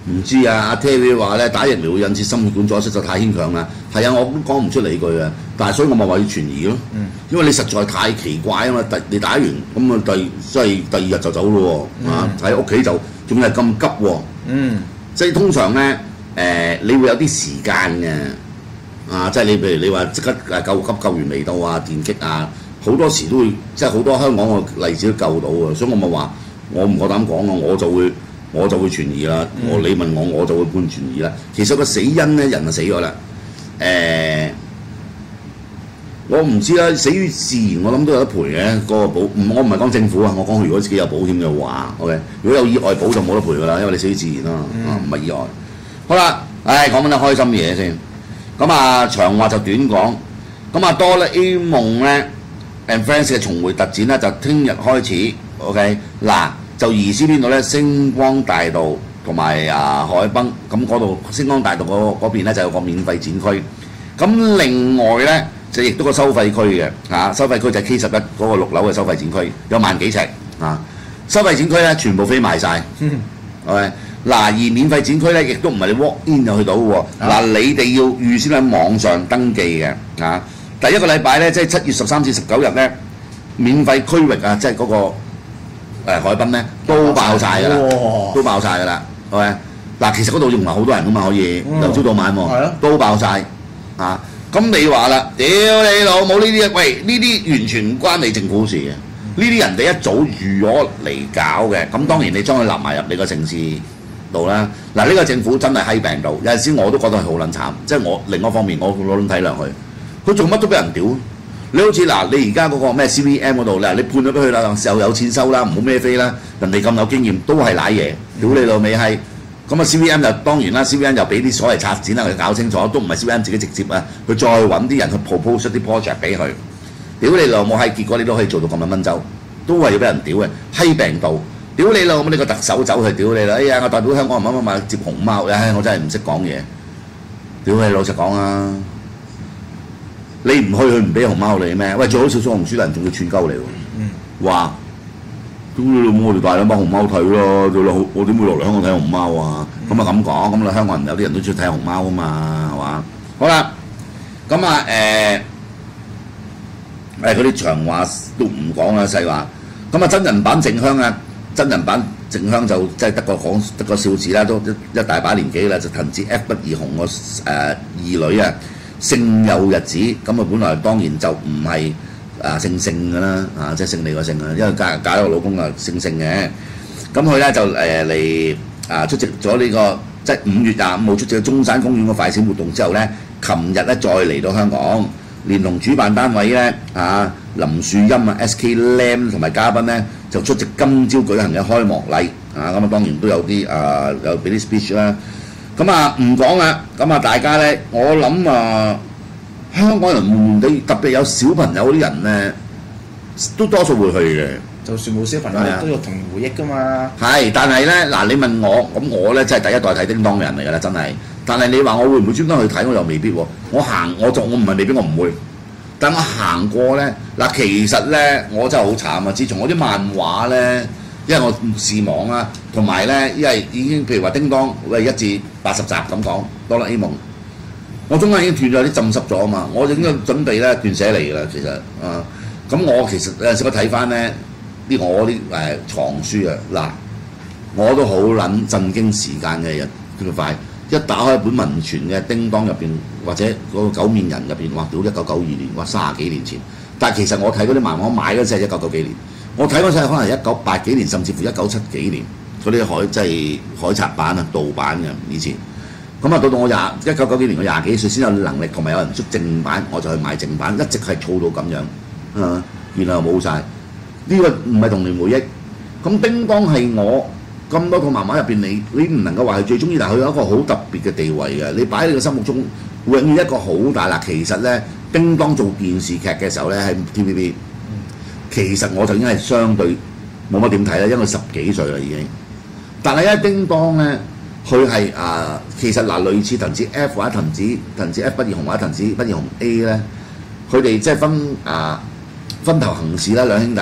唔知啊，阿 Terry 話咧打疫苗會引致心血管阻塞就太牽強啦。係啊，我都講唔出理據啊。但係所以我咪話要存疑咯。因為你實在太奇怪啊嘛！你打完咁啊，即係第二日就走咯喎。喺屋企就仲係咁急喎。即係通常咧你會有啲時間嘅。即係你譬如你話即刻救急救完未到啊，電擊啊，好多時都會即係好多香港嘅例子都救到啊。所以我咪話我唔夠膽講啊，我就會存疑啦。你問我就會判存疑啦。其實個死因咧，人就死咗啦。我唔知啦，死於自然我諗都有得賠嘅。個保我唔係講政府啊，我講如果自己有保險嘅話 ，OK。如果有意外保就冇得賠㗎啦，因為你死於自然啦，唔係意外。好啦，講緊啲開心嘅嘢先。咁啊，長話就短講。咁啊，哆啦 A 夢咧 and Friends 嘅重回特展咧，就聽日開始 ，OK。嗱，就移師邊度咧？星光大道同埋海濱。咁嗰度星光大道嗰邊咧就有個免費展區。咁另外咧就亦都個收費區嘅收費區就係 K11嗰個6樓嘅收費展區，有萬幾尺收費展區咧全部飛賣晒。OK。而免費展區咧，亦都唔係你 walk in 就去到喎。你哋要預先喺網上登記嘅。第一個禮拜咧，即係7月13至19日咧，免費區域即係嗰個海濱咧，都爆晒㗎啦，都爆晒㗎啦。係咪？其實嗰度仲唔係好多人㗎嘛，可以由朝到晚喎，都爆晒。咁你話啦，屌你老母呢啲喂，呢啲完全唔關你政府事嘅，呢啲人哋一早預咗嚟搞嘅。咁當然你將佢納埋入你個城市度啦。呢個政府真係閪病到，有陣時我都覺得係好撚慘。即係我另一方面，我攞撚體諒佢做乜都俾人屌。你好似你而家嗰個咩 CVM 嗰度你判咗俾佢啦，又有錢收啦，唔好孭飛啦。人哋咁有經驗，都係賴嘢，屌你老味閪。咁CVM 就當然啦 ，CVM 又俾啲所謂拆展佢搞清楚，都唔係 CVM 自己直接佢再揾啲人去 propose 啲 project 俾佢。屌你老母閪，結果你都可以做到咁蚊周，都係要俾人屌嘅，閪病到。屌你老母，你個特首走去屌你啦！哎呀，我代表香港人乜接熊貓，我真係唔識講嘢。屌你老實講啊！你唔去，佢唔俾熊貓你咩？喂，最好少數紅書人仲要串鳩你喎。話屌你老母，我哋帶兩班熊貓睇咯，我點會落嚟香港睇熊貓啊？咁咁講，咁香港人有啲人都中意睇熊貓啊嘛，係嘛？好啦，咁嗰啲長話都唔講啦，細話。咁真人版靜香真人版靜香就即係得個笑字啦，都一大把年紀啦，就藤子 F 不二雄個二女姓有日子。咁本來當然就唔係姓姓㗎啦，即係姓李個姓啊，因為嫁咗個老公姓姓嘅。咁佢咧就嚟出席咗呢個即係5月25號出席中山公園個快閃活動之後咧，琴日咧再嚟到香港，連同主辦單位咧林樹蔭SK Lam 同埋嘉賓咧就出席今朝舉行嘅開幕禮咁當然都有啲有俾啲 speech 啦。咁唔講啦，咁大家咧，我諗香港人特別有小朋友啲人咧，都多數會去嘅。 就算冇小朋友都有童年回憶㗎嘛。係， 但係咧你問我，咁我咧真係第一代睇叮當嘅人嚟㗎啦，真係。但係你話我會唔會專登去睇，我又未必喎。我唔係未必，我唔會。但我行過咧，其實咧我真係好慘啊！自從我啲漫畫咧，因為我視網啦，同埋咧，因為已經譬如話叮當1至80集咁講，哆啦 A 夢，我中間已經斷咗啲浸濕咗啊嘛，我應該準備咧斷捨離㗎啦，其實咁我其實有陣時我睇翻咧我啲藏書我都好撚震驚時間嘅人咁快。一打開本文傳嘅叮當入邊，或者嗰個九面人入邊，哇！屌1992年，哇30幾年前。但係其實我睇嗰啲漫畫，我買嗰陣係1990幾年，我睇嗰陣可能1980幾年，甚至乎1970幾年嗰啲即係海賊版盜版嘅以前。咁到到我1990幾年，我20幾歲先有能力同埋有人出正版，我就去買正版，一直係儲到咁樣然後冇晒。呢個唔係童年回憶。咁叮當係我咁多套漫畫入邊，你唔能夠話係最中意，但係佢有一個好特別嘅地位嘅。你擺喺你個心目中，永遠一個好大其實咧，叮當做電視劇嘅時候咧，喺 TVB，其實我就已經係相對冇乜點睇啦，因為10幾歲啦已經。但係咧，叮當咧，佢係其實類似藤子 F 或者藤子 F 不二雄或者藤子不二雄 A 咧，佢哋即係分頭行事啦，兩兄弟。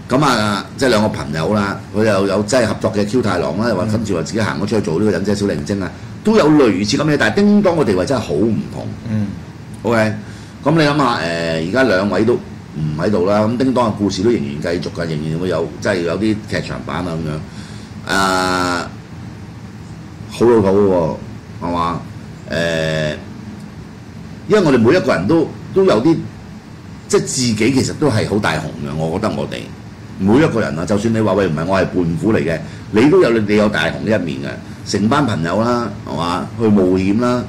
咁啊，即係兩個朋友啦，佢又有即係合作嘅 Q 太郎啦，又話跟住話自己行咗出去做呢個忍者小靈精啊，都有類似咁嘅，但係叮當嘅地位真係好唔同。OK， 咁你諗下而家兩位都唔喺度啦，咁叮當嘅故事都仍然繼續㗎，仍然會有即係有啲劇場版啊咁樣。好老土嘅喎，係嘛？因為我哋每一個人都有啲即係自己其實都係好大雄嘅，我覺得我哋每一個人啊，就算你話喂唔係我係胖虎嚟嘅，你都有你有大雄呢一面嘅，成班朋友啦，係嘛？去冒險啦，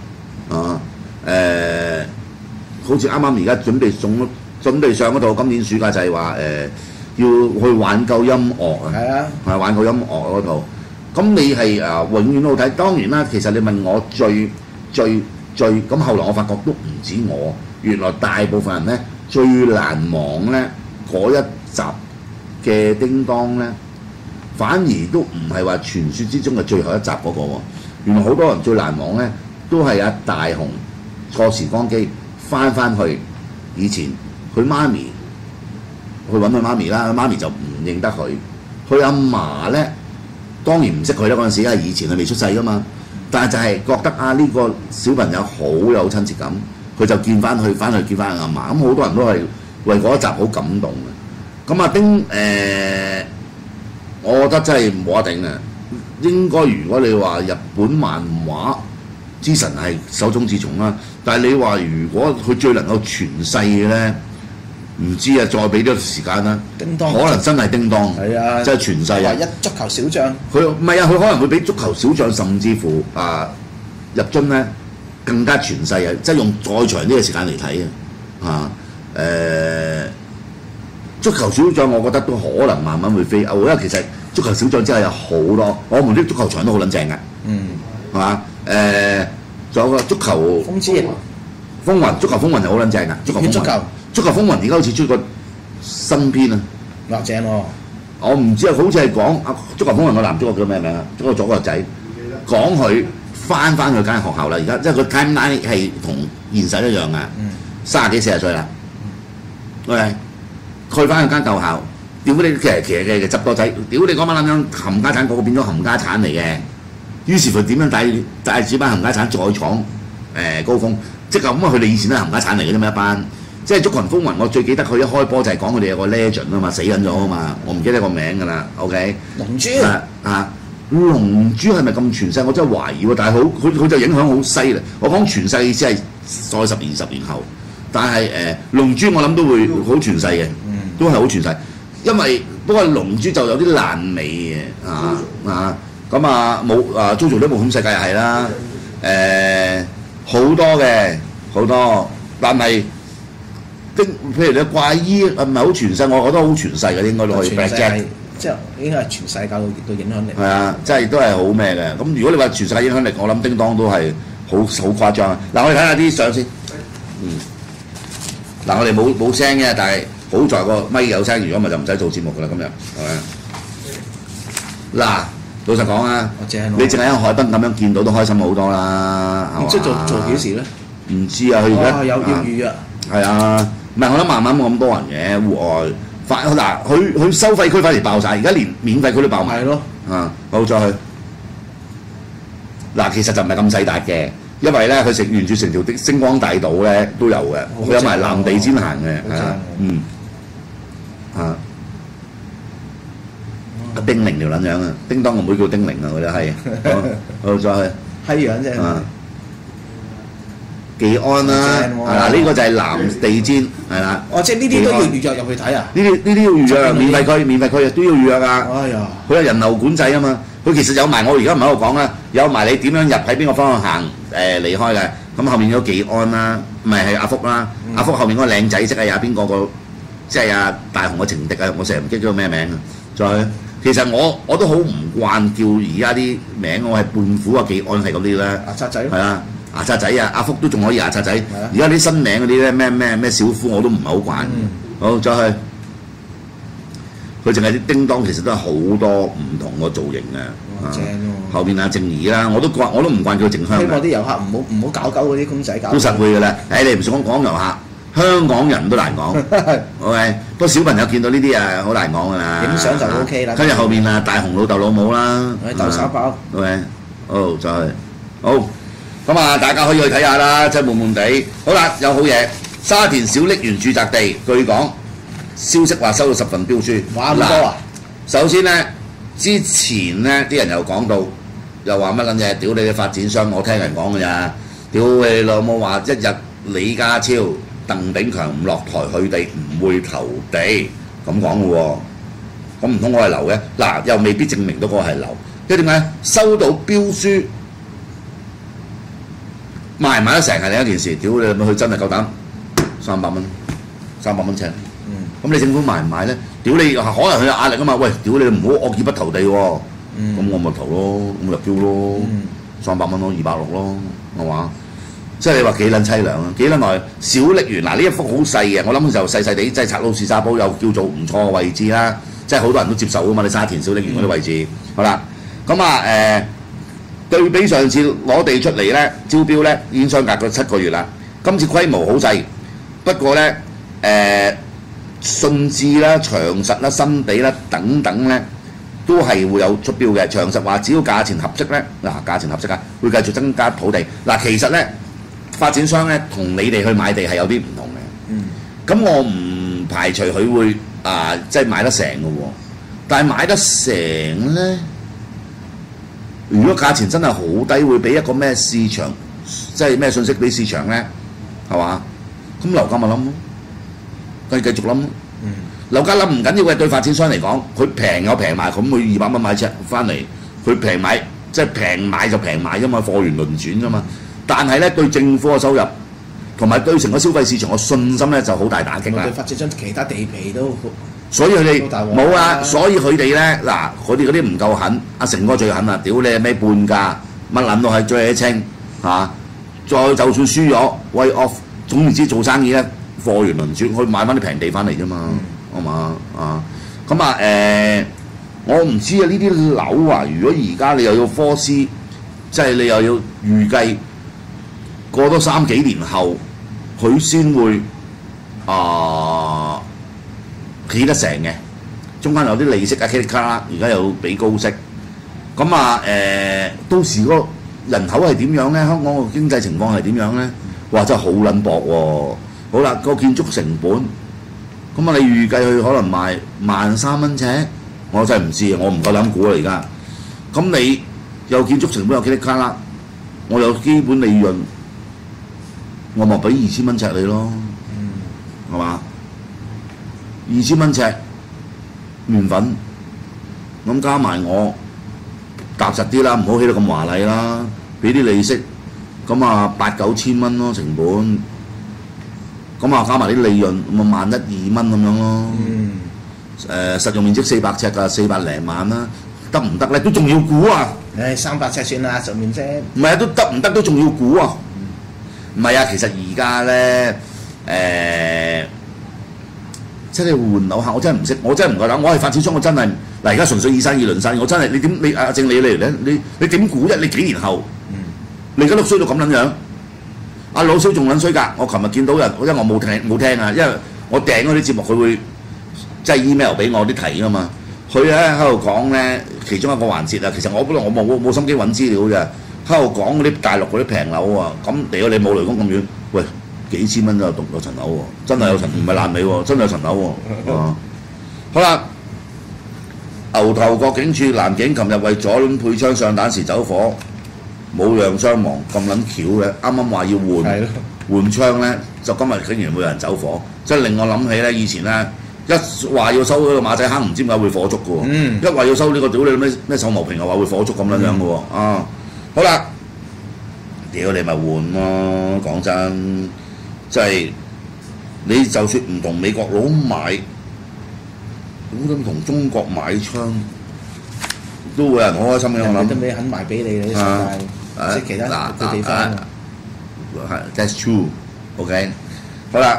好似啱啱而家準備上嗰套今年暑假就係話要去挽救音樂啊， 係啊， 係挽救音樂嗰套。咁你係永遠都好睇，當然啦。其實你問我最咁，後來我發覺都唔止我，原來大部分人咧最難忘咧嗰一集嘅叮當咧，反而都唔係話傳説之中嘅最後一集嗰個喎。原來好多人最難忘咧，都係阿大雄坐時光機翻去以前，佢媽咪去揾佢媽咪啦，佢媽咪就唔認得佢，佢阿嫲咧。當然唔識佢啦，嗰陣時因為以前佢未出世噶嘛，但係就係覺得呢個小朋友好有親切感，佢就翻去見翻阿嫲，咁好多人都係為嗰一集好感動嘅。咁我覺得真係冇得頂嘅。應該如果你話日本漫畫之神係手冢治蟲啦，但係你話如果佢最能夠傳世嘅咧，唔知啊，再俾啲時間啦。叮當可能真係叮當，係啊，真係傳世啊！ 一足球小將， 佢唔係啊，佢可能會比足球小將甚至乎入樽咧更加傳世啊！即係用再長啲嘅時間嚟睇足球小將我覺得都可能慢慢會飛歐，因為其實足球小將之後有好多，我們啲足球場都好撚正嘅，係嘛？仲有個足球風雲，足球風雲就好撚正㗎，足球風雲而家好似出個新篇啊！ 嗱正喎， 我唔知啊，好似係講足球風雲個男主角叫咩名啊？嗰個左個仔講佢翻去間學校啦，而家即係個 timeline 係同現實一樣嘅，30幾40歲啦。喂，佢翻去間舊校，屌你其實執多仔，屌你嗰班撚樣冚家產，個個變咗冚家產嚟嘅。於是乎點樣帶住班冚家產再闖高峰？即係咁啊！佢哋以前都係冚家產嚟嘅啫嘛，一班。即係《足球風雲》，我最記得佢一開波就係講佢哋有個 legend 啊嘛，死緊咗啊嘛，我唔記得個名㗎啦。OK， 龍珠龍珠係咪咁傳世？我真係懷疑喎。但係佢就影響好犀利。我講傳世意思係再10年20年後，但係龍珠我諗都會好傳世嘅，都係好傳世。因為不過龍珠就有啲爛尾嘅咁冇JoJo啲冒險世界又係啦，好多，但係。譬如你怪醫係咪好傳世？我覺得好傳世嘅，應該都可以。 Black Jack 即係應該係全世界嘅影響力。 係啊，即係都係好咩嘅。咁如果你話全世界影響力，我諗叮當都係好誇張啊！嗱，我哋睇下啲相先。嗱，我哋冇聲嘅，但係好在個咪有聲，如果咪就唔使做節目㗎啦。今日係咪？嗱，老實講啊，你淨係喺海濱咁樣見到都開心好多啦。 唔知做幾時咧？ 唔知啊，佢而家有要預約。 係啊，唔係我諗慢慢冇咁多人嘅戶外，嗱佢收費區反而爆晒，而家連免費區都爆埋。係咯，好再去。嗱，其實就唔係咁細笪嘅，因為咧佢沿住成條的星光大道咧都有嘅，佢有埋藍地氈行嘅，係啊，阿丁玲條撚樣啊，叮當個妹叫丁玲啊，佢哋係，好再去。 係樣啫。 技安啦，嗱呢個就係藍地氈，係啦。 即係呢啲都要預約入去睇啊？ 呢啲要預約，免費區都要預約啊。 哎呀， 佢有人流管制啊嘛，佢其實有埋我而家唔喺度講啦，有埋你點樣入喺邊個方向行離開嘅。咁後面有技安啦，唔係阿福啦，阿福後面嗰個靚仔即係有邊個即係阿大雄嘅情敵啊！我成日唔記得咗咩名啊。再其實我都好唔慣叫而家啲名，我係胖虎啊，技安係嗰啲咧。 牙刷仔。係啊。牙刷仔啊，阿福都仲可以牙刷仔。而家啲新名嗰啲咧，咩小夫我都唔係好慣。好，再去。佢淨係啲叮當，其實都係好多唔同個造型嘅。 正喎。 後邊阿靜怡啦，我都唔慣叫靜香。 希望啲遊客唔好搞嗰啲公仔搞。 都實會㗎啦。你唔想講遊客， 香港人都難講。OK， 不過小朋友見到呢啲啊，好難講㗎啦。 影相就 OK 啦。 跟住後面啊，大雄老豆老母啦， 豆沙包。 OK， 好就係好。咁啊，大家可以去睇下啦，真係悶悶地。好啦，有好嘢，沙田小瀝源住宅地，據講消息話收到10份標書。 哇咁多啊！ 首先咧，之前咧啲人又講到，又話乜撚嘢？屌你嘅發展商，我聽人講㗎咋？屌你老母話一日李家超、鄧炳強唔落台，佢哋唔會投地咁講嘅喎。咁唔通我係流嘅？嗱，又未必證明到嗰個係流，因為點解？收到標書賣唔賣得成係另一件事。屌你咪佢真係夠膽300蚊，300蚊尺。咁你政府賣唔賣咧？屌你可能佢有壓力啊嘛！喂，屌你唔好惡意不投地喎。咁我咪投咯，咁入標咯，300蚊咯，260咯，係嘛？即係你話幾撚凄涼啊？幾撚耐？小瀝源嗱呢一幅好細嘅，我諗就細細地，即係拆到士沙堡又叫做唔錯嘅位置啦。即係好多人都接受啊嘛！你沙田小瀝源嗰啲位置，好啦，咁啊對比上次攞地出嚟咧，招標咧已經相隔咗7個月啦。今次規模好細，不過咧信置啦、長實啦、新地啦等等咧，都係會有出標嘅。長實話只要價錢合適咧，價錢合適啊，會繼續增加土地。其實咧發展商咧同你哋去買地係有啲唔同嘅。咁我唔排除佢會即係買得成嘅喎，但係買得成咧，如果價錢真係好低，會俾一個咩市場，即係咩信息俾市場咧，係嘛？咁樓價咪冧咯。繼續諗，樓價冧唔緊要嘅，對發展商嚟講，佢平有平賣，咁佢200蚊買尺翻嚟，佢平買即係平買就平買啫嘛，貨源輪轉啫嘛。但係咧對政府嘅收入同埋對成個消費市場嘅信心咧就好大打擊啦。 對發展商其他地皮都， 所以佢哋冇啊，所以佢哋咧佢哋嗰啲唔夠狠，阿成哥最狠啊！屌你咩半價，乜撚都係最清嚇，再就算輸咗 way off， 總言之做生意咧。貨源輪轉，去買翻啲平地翻嚟啫嘛，係嘛咁我唔知啊，呢啲樓啊，如果而家你又要科斯，即係你又要預計過多3幾年後，佢先會起得成嘅，中間有啲利息啊，卡啦，而家又俾高息，咁到時個人口係點樣咧？香港個經濟情況係點樣咧？哇！真係好撚薄喎〜好啦，個建築成本，咁你預計佢可能賣13,000蚊尺，我真係唔知啊，我唔夠膽估啦而家。咁你有建築成本有幾多卡啦？我有基本利潤，我咪俾2000蚊尺你咯，係嘛？2000蚊尺麵粉，咁加埋我踏實啲啦，唔好起到咁華麗啦，俾啲利息，咁8-9千蚊咯成本。咁加埋啲利潤，咪1,100-2蚊咁樣咯。實用面積400尺啊，400零萬啦，得唔得咧？都仲要估啊 ！300尺算啦，實面積。 唔係啊，都得唔得都仲要估啊！唔係啊，其實而家咧即係換樓客，我真係唔識，我真係唔夠膽。我係發展商，我真係而家純粹以生意論生意，我真係你阿正你嚟咧，你點估啫？你幾年後，你而家都衰到咁撚樣？阿老蕭仲撚衰㗎！我琴日見到人，因為我冇聽啊，因為我訂嗰啲節目佢會即係 email 俾我啲題㗎嘛。佢咧喺度講咧，其中一個環節啊，其實我本來我冇心機揾資料嘅，喺度講嗰啲大陸嗰啲平樓啊，咁嚟到你冇雷公咁遠，喂幾千蚊就獨有層樓喎，真係有層，唔係爛尾喎，真係有層樓喎。好啦，牛頭角警署男警琴日為左輪配槍上彈時走火。冇人傷亡咁撚巧嘅，啱啱話要換槍咧，就今日竟然會有人走火，即係令我諗起咧以前咧一話要收嗰個馬仔坑，唔知點解會火燭嘅喎，一話要收呢個屌你咩手毛瓶又話會火燭咁撚樣嘅喎，好啦，屌你咪換咯，講真，即係你就算唔同美國佬買，咁同中國買槍都會有人好開心嘅，我諗。 都未肯賣俾你嘅世界。即係其他地方 ，that's true，OK，好啦，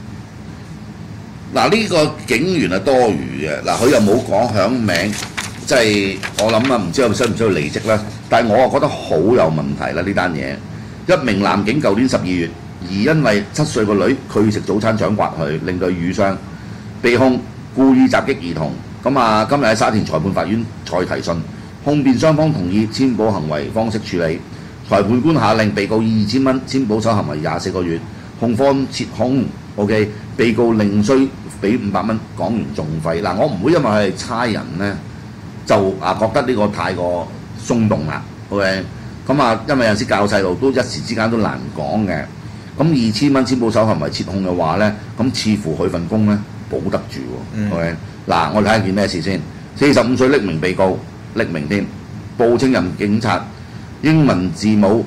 呢個警員係多餘嘅，佢又冇講響名，即係我諗唔知佢需唔需要離職啦。但係我覺得好有問題啦呢單嘢。一名男警舊年12月而因為7歲個女拒食早餐掌摑佢，令佢瘀傷，被控故意襲擊兒童。咁啊，今日喺沙田裁判法院再提訊，控辯雙方同意簽保行為方式處理。裁判官下令被告以2000蚊簽保守行為24個月，控方撤控。OK， 被告另需俾500蚊港元訟費。嗱，我唔會因為佢係差人咧，就覺得呢個太過鬆動啦。OK， 咁啊，因為有陣時教細路都一時之間都難講嘅。咁2000蚊簽保守行為撤控嘅話咧，咁似乎佢份工咧保得住喎。OK， 嗱，我哋睇下件咩事先。45歲匿名被告，匿名添，報稱任警察，英文字母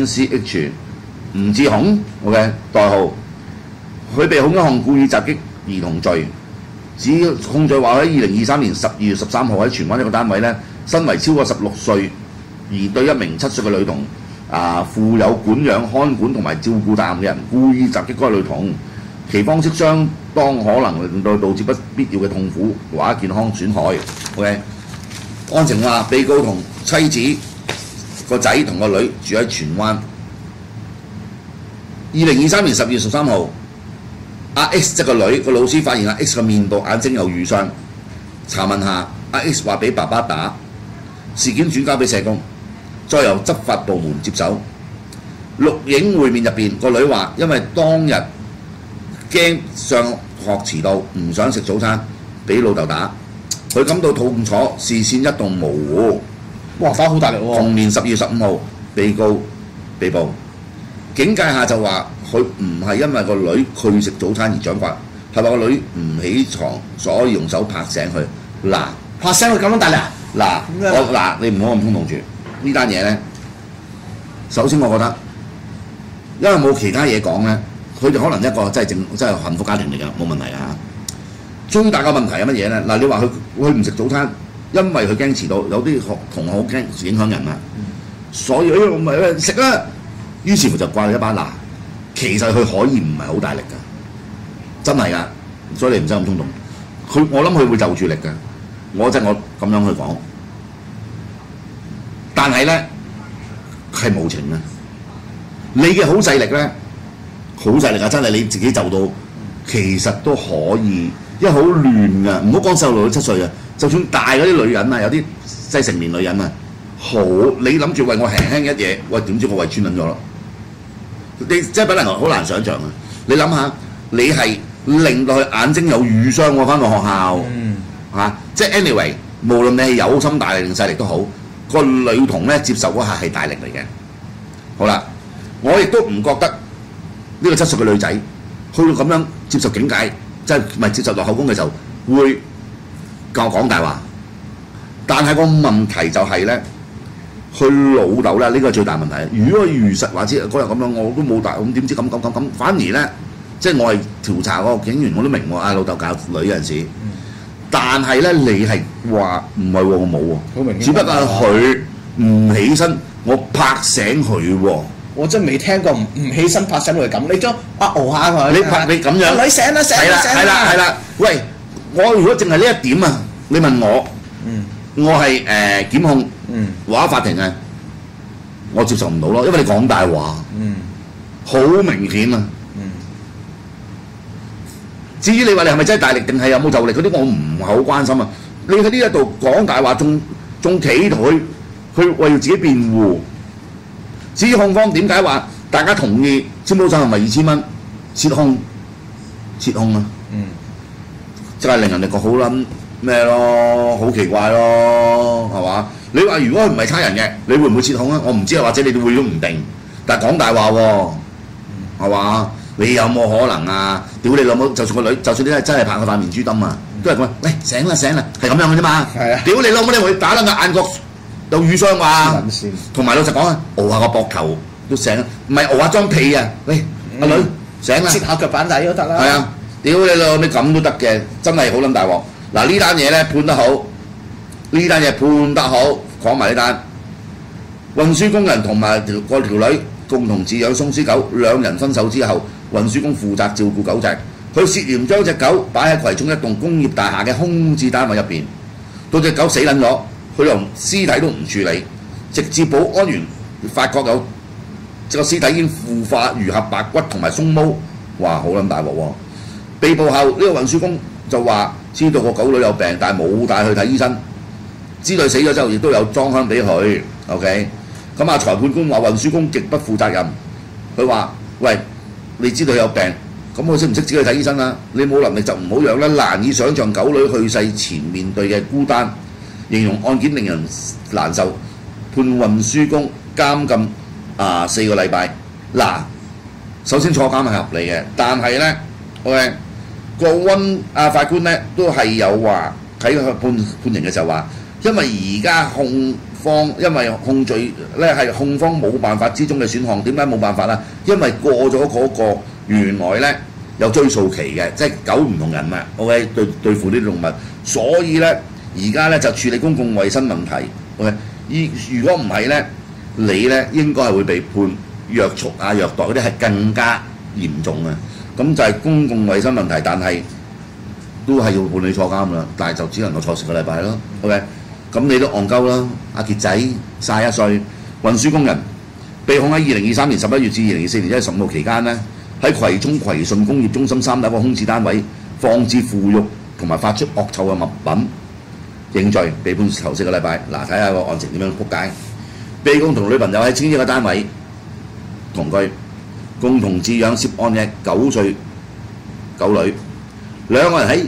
NCH 吳志雄 ，OK， 代號。佢被控一項故意襲擊兒童罪，指控罪話喺2023年12月13號喺荃灣一個單位咧，身為超過16歲而對一名7歲嘅女童負有管養、看管同埋照顧責任嘅人，故意襲擊該女童，其方式相當可能令到導致不必要嘅痛苦或者健康損害。OK， 案情話被告同妻子個仔同個女住喺荃灣。2023年12月13號。阿 X 即個女個老師發現阿 X 嘅面部眼睛有瘀傷，查問下阿 X 話俾爸爸打，事件轉交俾社工，再由執法部門接手。錄影會面入邊，個女話因為當日驚上學遲到，唔想食早餐，俾老豆打，佢感到痛楚，視線一度模糊。 哇！打好大力喎！ 同年10月15號，被告被捕。警戒下就話佢唔係因為個女拒食早餐而掌摑，係話個女唔起床，所以用手拍醒佢。嗱， 拍醒佢咁樣大力嗱，你唔好咁衝動住呢單嘢咧。首先我覺得，因為冇其他嘢講咧，佢哋可能一個真係幸福家庭嚟㗎，冇問題啊。最大嘅問題係乜嘢咧？嗱，你話佢唔食早餐，因為佢驚遲到，有啲同學好驚影響人啊，所以我咪食啦。於是乎就掛你一班嗱，其實佢可以唔係好大力㗎，真係㗎，所以你唔使咁衝動。我諗佢會就住力㗎，我咁樣去講，但係咧係無情啊！你嘅好勢力咧，好勢力啊！真係你自己就到，其實都可以，因為好亂㗎。唔好講細路女7歲啊，就算大嗰啲女人啊，有啲即係成年女人啊，好你諗住為我輕輕一嘢，喂點知我胃穿撚咗咯？你真係不能好難想像啊！你諗下，你係令到佢眼睛有瘀傷喎，翻到學校即係 anyway， 無論你係有心大力定細力都好，個女童咧接受嗰下係大力嚟嘅。好啦，我亦都唔覺得呢個7歲嘅女仔去到咁樣接受警戒，即係唔係接受落口供嘅時候，會教我講大話。但係個問題就係咧。佢老豆咧，呢個係最大問題。如果佢如實話知嗰日咁樣，我都冇大，咁點知咁，反而咧，即係我係調查個警員，我都明喎。老豆教女有陣時，但係咧，你係話唔係喎，我冇喎，好明顯，只不過佢唔起身，我拍醒佢喎。 我真係未聽過唔起身拍醒佢咁，你將熬下佢。 你咁樣， 女醒啦， 係啦，喂，我如果淨係呢一點啊，你問我，我係檢控。話法庭啊，我接受唔到咯，因為你講大話，好明顯啊。至於你話你係咪真係大力定係有冇就力嗰啲，我唔係好關心啊。你喺呢一度講大話，仲企圖去為自己辯護。至於控方點解話大家同意簽保守係咪2000蚊撤控啊？真係令人哋覺好撚咩咯，好奇怪咯，係嘛？你話如果佢唔係差人嘅，你會唔會撤控啊？我唔知啊，或者你哋會都唔定。但係講大話喎，係嘛？你有冇可能啊？屌你老母！就算個女，就算你真係拍佢塊面珠燈啊，都係講喂醒啦，係咁樣嘅啫嘛。係啊！屌你老母！你會打撚個眼角有瘀傷嘛？同埋老實講啊，熬下個膊頭都醒，唔係熬下張被啊！喂，阿女醒啦！ 切下腳板底都得啦。 係啊！屌你老味咁都得嘅，真係好撚大鑊。嗱呢單嘢咧判得好。呢單嘢判得好，講埋呢單。運輸工人同埋條女共同飼養鬆獅狗，兩人分手之後，運輸工負責照顧狗隻。佢涉嫌將隻狗擺喺葵涌一棟工業大廈嘅空置單位入邊，到隻狗死撚咗，佢連屍體都唔處理，直至保安員發覺有個屍體已經腐化如合白骨同埋鬆毛，哇！好撚大鑊喎！被捕後，呢個運輸工就話知道個狗女有病，但係冇帶去睇醫生。知道死咗之後，亦都有裝香俾佢。OK， 咁啊，裁判官話運輸工極不負責任。佢話：喂，你知道有病，咁我識唔識自己去睇醫生啊？你冇能力就唔好養啦。難以想像狗女去世前面對嘅孤單，形容案件令人難受。判運輸工監禁4個禮拜。嗱，首先坐監係合理嘅，但係咧，OK， 法官咧都係有話喺判刑嘅時候話，因為而家控方因為控罪咧係控方冇辦法之中嘅選項，點解冇辦法啊？因為過咗嗰個原來咧有追訴期嘅，即係狗唔同人嘛 ，OK 對付呢啲動物，所以咧而家咧就處理公共衞生問題 ，OK。如果唔係咧，你咧應該係會被判虐畜虐待嗰啲係更加嚴重啊！咁就係公共衞生問題，但係都係要判你坐監啦，但係就只能夠坐10個禮拜咯。OK， 咁你都戇鳩啦，阿傑仔31歲，運輸工人，被控喺2023年11月至2024年1月15號期間呢，喺葵涌葵順工業中心3樓個空置單位放置腐肉同埋發出惡臭嘅物品。認罪，被判囚4個禮拜。嗱，睇下個案情點樣撲街。被告同女朋友喺青衣嘅單位同居，共同飼養涉案嘅9歲狗女。兩個人喺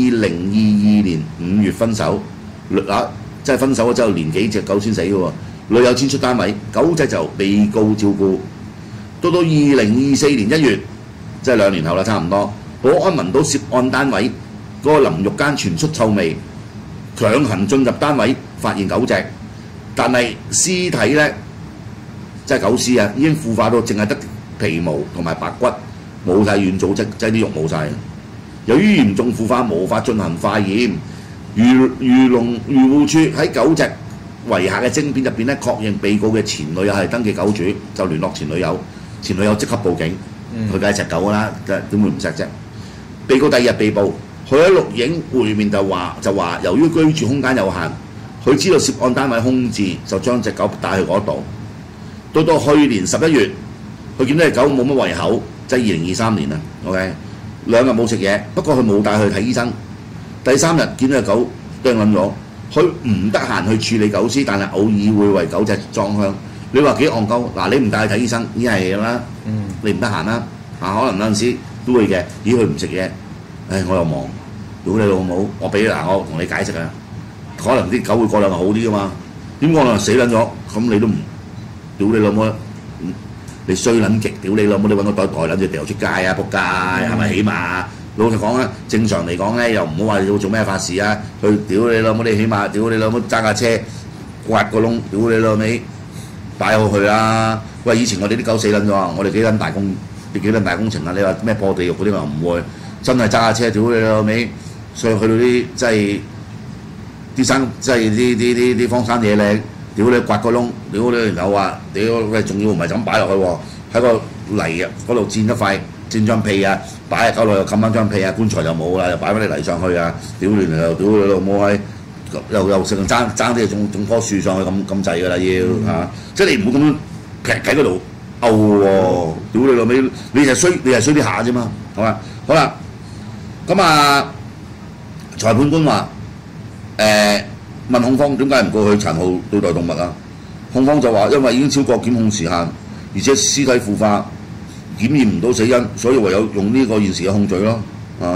2022年5月分手，即係分手咗之後年幾隻狗先死嘅喎。女友遷出單位，狗隻就被告照顧。到2024年1月，即係2年後啦，差唔多。保安聞到涉案單位嗰個淋浴間傳出臭味。強行進入單位，發現狗隻，但係屍體咧，即係狗屍啊，已經腐化到淨係得皮毛同埋白骨，冇晒軟組織，即係啲肉冇晒。由於嚴重腐化，無法進行化驗。漁護處喺狗隻遺下嘅晶片入邊咧，確認被告嘅前女友係登記狗主，就聯絡前女友，前女友即刻報警，佢梗係錫狗啦，點會唔錫啫？被告第2日被捕。佢喺錄影會面就話，由於居住空間有限，佢知道涉案單位空置，就將隻狗帶去嗰度。到去年11月，佢見到隻狗冇乜胃口，即係2023年啦。OK， 2日冇食嘢，不過佢冇帶去睇醫生。第3日見到隻狗釘撚咗，佢唔得閒去處理狗屍，但係偶爾會為狗隻裝香。你話幾戇鳩？嗱，你唔帶去睇醫生，已經係啦。你唔得閒啦，可能有陣時都會嘅。咦，佢唔食嘢？我又忙，屌你老母！我同你解釋啊，可能啲狗會過兩日好啲噶嘛，點過兩日死撚咗，咁你都唔屌你老母，你衰撚極，屌你老母！你揾個袋撚住掉出街啊，仆街係咪？起碼老實講啦，正常嚟講咧，又唔好話你要做咩法事啊，去屌你老母！你起碼屌你老母揸架車刮個窿，屌你老味擺好佢啦！喂，以前我哋啲狗死撚咗啊，我哋幾撚大工程啊？你話咩破地獄嗰啲話唔會。真係揸下車，屌你老味，上去到啲即係啲山，即係啲荒山野嶺，屌你刮個窿，屌你然後話，屌喂，仲要唔係就咁擺落去喎，喺個泥啊嗰度墊一塊墊張被啊，擺喺狗內又冚翻張被啊，棺材就冇啦，又擺翻啲泥上去啊，屌你又屌你老母閪，又成爭啲種棵樹上去咁滯㗎啦要嚇，即係你唔好咁樣劈喺嗰度漚喎，屌你老味，你係衰啲下啫嘛，係嘛？好啦。咁裁判官話：問控方點解唔過去殘酷對待動物啊？控方就話因為已經超過檢控時限，而且屍體腐化，檢驗唔到死因，所以唯有用呢個現時嘅控罪咯。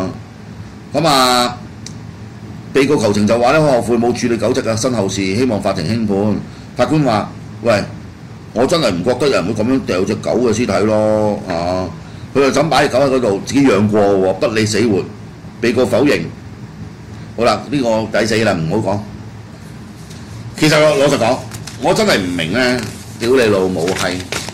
被告求情就話咧，後悔冇處理狗隻嘅身後事，希望法庭輕判。法官話：喂，我真係唔覺得有人會咁樣掉隻狗嘅屍體咯，佢就咁擺隻狗喺嗰度，自己養過喎，不理死活。被告否認。好啦，呢個抵死啦，唔好講。其實老實講，我真係唔明咧，屌你老母閪！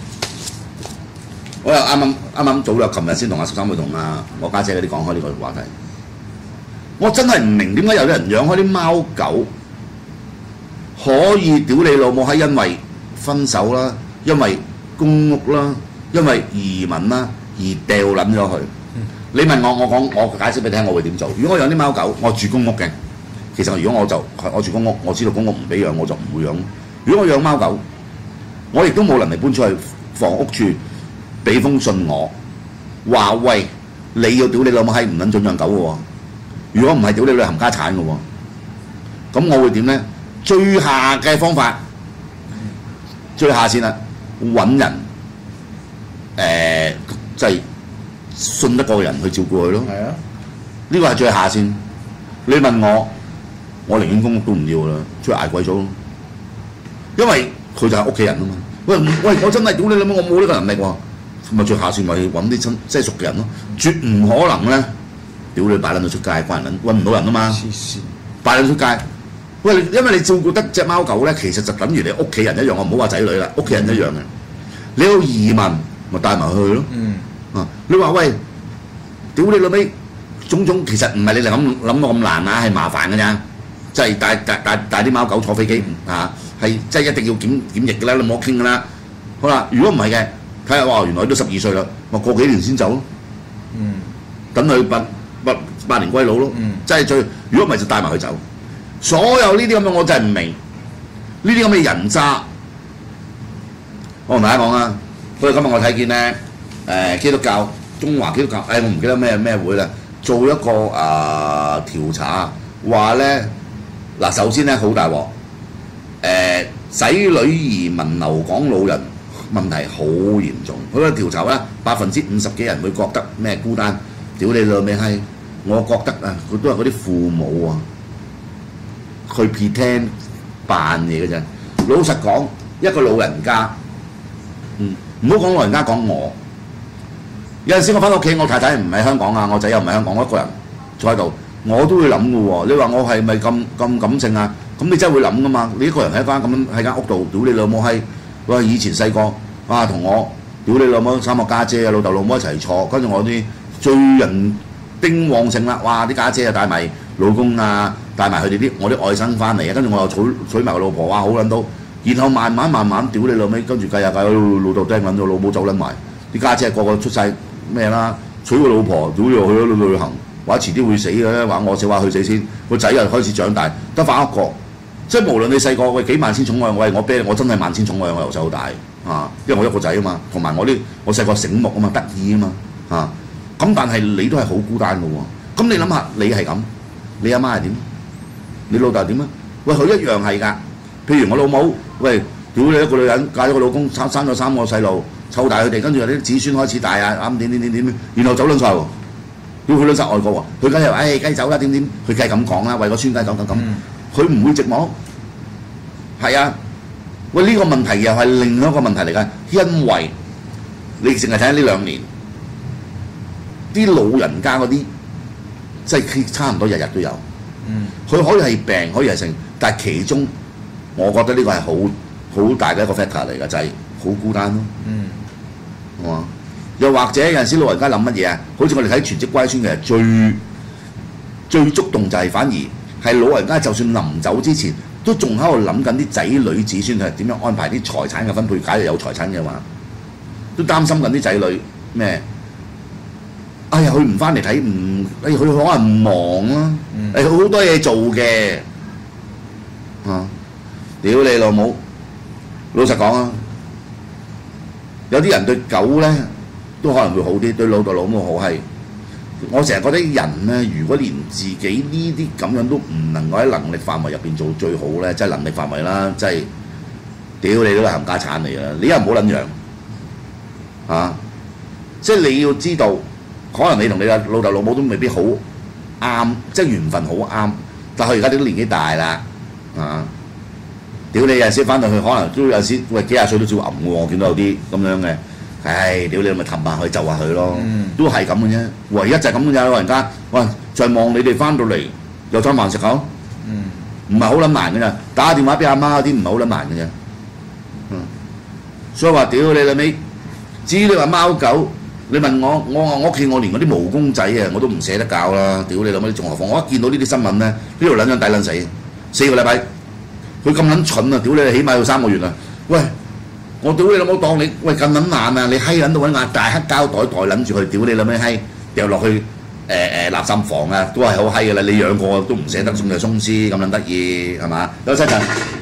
我又啱早啦，琴日先同阿13妹同我家姐嗰啲講開呢個話題。我真係唔明點解有啲人養開啲貓狗，可以屌你老母閪，因為分手啦，因為公屋啦，因為移民啦而掉撚咗佢。你問我解釋俾你聽，我會點做？如果我養啲貓狗，我住公屋嘅，其實如果我住公屋，我知道公屋唔俾養，我就唔會養。如果我養貓狗，我亦都冇能力搬出去房屋處俾封信我，話喂你要屌你老母閪唔撚準養狗嘅喎，如果唔係屌你女冚家產嘅喎，咁我會點咧？最下嘅方法，最下線啦，揾人即係信得過嘅人去照顧佢咯。 係啊， 呢個係最下線。你問我，我寧願公屋都唔要啦，出去捱鬼租咯。因為佢就係屋企人啊嘛。喂，我真係屌你老母，我冇呢個能力喎。咪最下線咪揾啲即係熟嘅人咯。絕唔可能咧，屌你擺撚到出街，關人揾唔到人啊嘛。 黐線， 擺撚出街。喂，因為你照顧得隻貓狗咧，其實就等於你屋企人一樣。我唔好話仔女啦，屋企人一樣嘅。你有移民咪帶埋去咯。你話喂，屌你老味，種種其實唔係你哋諗到咁難啊，係麻煩嘅咋。即係帶啲貓狗坐飛機係即係一定要檢疫嘅啦，你冇得傾嘅啦。好啦，如果唔係嘅，睇下哇，原來都12歲啦，咪過幾年先走咯。等佢百年歸老咯。即係如果唔係就帶埋佢走。所有呢啲咁嘅我真係唔明，呢啲咁嘅人渣。我同大家講啊，所以今日我睇見咧，基督教中華基督教，我唔記得咩會啦，做一個調查，話咧嗱，首先咧好大鑊，仔女移民留港老人問題好嚴重。佢個調查咧50%幾人會覺得咩孤單，屌你老味閪！我覺得啊，佢都係嗰啲父母啊。佢 pretend 扮嘢嘅啫。老實講，一個老人家，唔好講老人家，講我。有陣時我翻屋企，我太太唔喺香港啊，我仔又唔喺香港，我一個人坐喺度，我都會諗嘅喎。你話我係咪咁感性啊？咁你真係會諗噶嘛？你一個人喺間屋度，屌你老母閪！喂，以前細個同我屌你老母3個家姐啊，老豆老母一齊坐，跟住我啲最人丁旺盛啦，哇！啲家姐啊帶埋老公啊，帶埋佢哋我啲外甥翻嚟啊，跟住我又娶埋個老婆，哇好撚到，然後慢慢屌你老味，跟住計下計，老豆掟撚咗，老母走撚埋，啲家姐個個出晒咩啦，娶個老婆，屌又去咗旅行，話遲啲會死嘅，話我死話佢死先，個仔又開始長大，得翻一個，即係無論你細個喂幾萬千寵愛，我真係萬千寵愛，我由細到大因為我一個仔啊嘛，同埋我細個醒目啊嘛，得意啊嘛咁但係你都係好孤單嘅喎，咁你諗下你係咁。你阿媽係點？你老豆點啊？喂，佢一樣係㗎。譬如我老母，喂，屌你一個女人嫁咗個老公，生咗3個細路，湊大佢哋，跟住有啲子孫開始大啊，點，然後走撚晒喎，屌佢撚晒外國喎，佢梗係話，梗係走啦，點，佢梗係咁講啦，為個孫梗係咁，佢唔會寂寞。係啊，喂，呢個問題又係另一個問題嚟㗎，因為你淨係睇下呢2年，啲老人家嗰啲。即係差唔多日日都有，佢可以係病，可以係性，但係其中我覺得呢個係好大嘅一個 factor 嚟㗎，就係好孤單咯。係嘛？又或者有陣時老人家諗乜嘢啊？好似我哋睇全職乖孫，其實最觸動就係反而係老人家，就算臨走之前，都仲喺度諗緊啲仔女子孫係點樣安排啲財產嘅分配。假如有財產嘅話，都擔心緊啲仔女咩？哎呀，佢唔翻嚟睇，佢可能忙啦，好多嘢做嘅，屌你老母！老實講啊，有啲人對狗咧都可能會好啲，對老豆老母好係。我成日覺得人咧，如果連自己呢啲咁樣都唔能夠喺能力範圍入邊做最好咧，即係能力範圍啦，即係屌你都係冚家產嚟啊！你又唔好撚樣即係你要知道。可能你同你嘅老豆老母都未必好啱，即係緣分好啱。但係佢而家都年紀大啦，屌你有陣時翻到去，可能都有陣時喂幾廿歲都照揞喎。我見到有啲咁樣嘅，唉，屌你咪氹下佢就下佢咯，都係咁嘅啫。唯一就係咁嘅啫，老人家，喂，就係望你哋翻到嚟有餐飯食口，唔係好撚難嘅咋，打電話俾阿媽嗰啲唔係好撚難嘅啫。所以話屌你老味，至於你話貓狗。你問我屋企我連嗰啲毛公仔啊，我都唔捨得教啦！屌你老母，仲何況我一見到呢啲新聞咧，呢條撚樣抵撚死，4個禮拜，佢咁撚蠢啊！屌你，起碼要3個月啊！喂，我屌你老母當你喂咁撚難啊！你閪撚到揾個大黑膠袋袋撚住佢，屌你老味閪，掉落去垃圾房啊，都係好閪嘅啦！你養過都唔捨得送就鬆屍咁撚得意係嘛？有7陣。